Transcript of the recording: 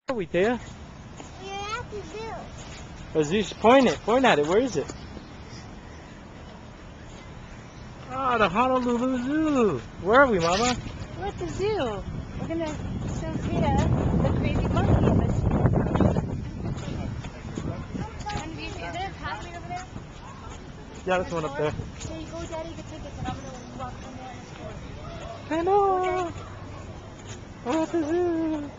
Where are we, Thea? We're at the zoo. The zoo's point at it. Where is it? Oh, the Honolulu Zoo. Where are we, Mama? We're at the zoo. We're gonna show Thea the crazy monkey in the zoo. And is there a pathway over there? Yeah, there's one up there. There you go, Daddy, the tickets, and I'm gonna walk from there. I know. We're at the zoo.